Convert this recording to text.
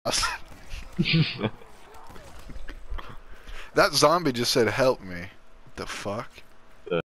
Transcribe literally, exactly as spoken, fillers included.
That zombie just said, "Help me." What the fuck?